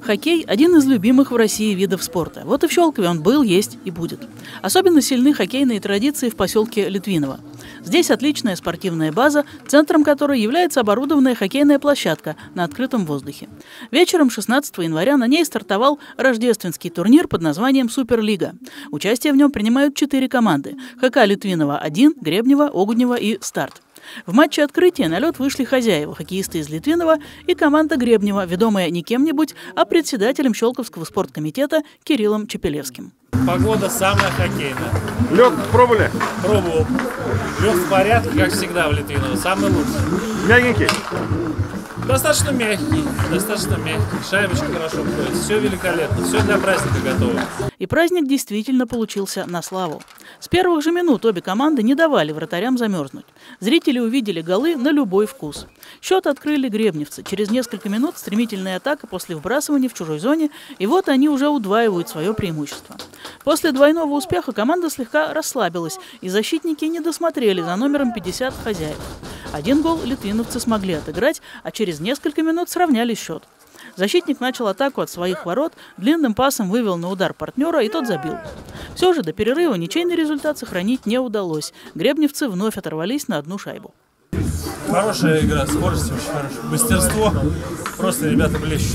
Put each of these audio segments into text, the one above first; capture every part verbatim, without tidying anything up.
Хоккей – один из любимых в России видов спорта. Вот и в Щелкове он был, есть и будет. Особенно сильны хоккейные традиции в поселке Литвиново. Здесь отличная спортивная база, центром которой является оборудованная хоккейная площадка на открытом воздухе. Вечером шестнадцатого января на ней стартовал рождественский турнир под названием «Суперлига». Участие в нем принимают четыре команды – ХК Литвиново-один, Гребнево, Огнево и Старт. В матче открытия на лед вышли хозяева, хоккеисты из Литвинова и команда Гребнева, ведомая не кем-нибудь, а председателем Щелковского спорткомитета Кириллом Чепелевским. Погода самая хоккейная. Лед пробовали? Пробовал. Лед в порядке, как всегда в Литвиново. Самый лучший. Мягенький? Достаточно мягкий, достаточно мягкий. Шайбочка хорошо ходит. Все великолепно. Все для праздника готово. И праздник действительно получился на славу. С первых же минут обе команды не давали вратарям замерзнуть. Зрители увидели голы на любой вкус. Счет открыли гребневцы. Через несколько минут стремительная атака после вбрасывания в чужой зоне, и вот они уже удваивают свое преимущество. После двойного успеха команда слегка расслабилась, и защитники не досмотрели за номером пятьдесят хозяев. Один гол литвиновцы смогли отыграть, а через несколько минут сравняли счет. Защитник начал атаку от своих ворот, длинным пасом вывел на удар партнера, и тот забил. Все же до перерыва ничейный результат сохранить не удалось. Гребневцы вновь оторвались на одну шайбу. Хорошая игра, скорость очень хорошая. Мастерство. Просто ребята блещут.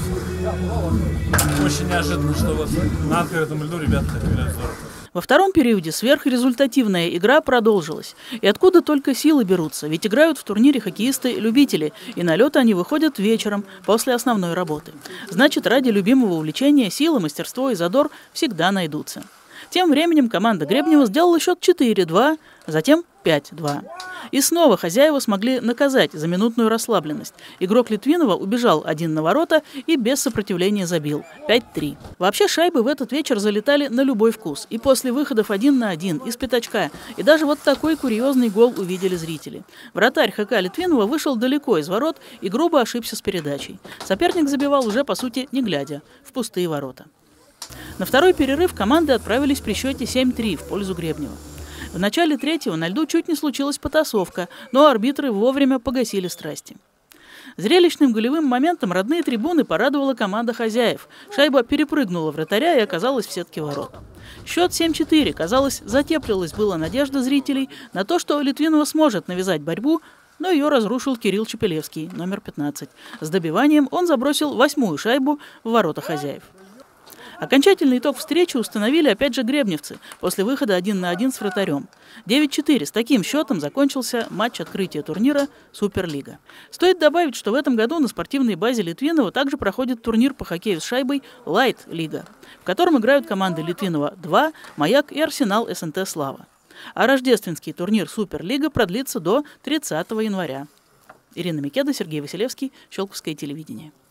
Очень неожиданно, что вот на открытом льду ребята так играют здорово. Во втором периоде сверхрезультативная игра продолжилась. И откуда только силы берутся, ведь играют в турнире хоккеисты-любители, и на лед они выходят вечером, после основной работы. Значит, ради любимого увлечения силы, мастерство и задор всегда найдутся. Тем временем команда Гребнева сделала счет четыре-два, затем пять-два. И снова хозяева смогли наказать за минутную расслабленность. Игрок Литвинова убежал один на ворота и без сопротивления забил. пять-три. Вообще шайбы в этот вечер залетали на любой вкус. И после выходов один на один, из пятачка. И даже вот такой курьезный гол увидели зрители. Вратарь ХК Литвинова вышел далеко из ворот и грубо ошибся с передачей. Соперник забивал уже, по сути, не глядя, в пустые ворота. На второй перерыв команды отправились при счете семь-три в пользу Гребнева. В начале третьего на льду чуть не случилась потасовка, но арбитры вовремя погасили страсти. Зрелищным голевым моментом родные трибуны порадовала команда хозяев. Шайба перепрыгнула вратаря и оказалась в сетке ворот. Счет семь-четыре. Казалось, затеплилась была надежда зрителей на то, что Литвиново сможет навязать борьбу, но ее разрушил Кирилл Чепелевский, номер пятнадцать. С добиванием он забросил восьмую шайбу в ворота хозяев. Окончательный итог встречи установили опять же гребневцы после выхода один на один с вратарем. девять-четыре. С таким счетом закончился матч открытия турнира «Суперлига». Стоит добавить, что в этом году на спортивной базе Литвинова также проходит турнир по хоккею с шайбой «Лайт-лига», в котором играют команды Литвинова-два, «Маяк» и «Арсенал» СНТ «Слава». А рождественский турнир «Суперлига» продлится до тридцатого января. Ирина Микеда, Сергей Василевский, Щелковское телевидение.